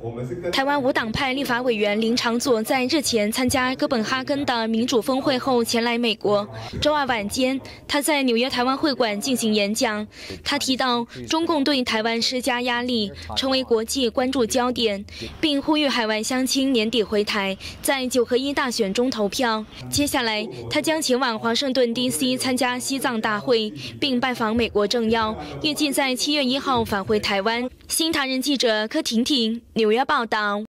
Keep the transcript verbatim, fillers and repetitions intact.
台湾无党派立法委员林长佐在日前参加哥本哈根的民主峰会后前来美国。周二晚间，他在纽约台湾会馆进行演讲。他提到，中共对台湾施加压力，成为国际关注焦点，并呼吁海外乡亲年底回台，在九合一大选中投票。接下来，他将前往华盛顿 D C 参加西藏大会，并拜访美国政要，预计在七月一号返回台湾。新唐人记者柯婷婷纽约报道。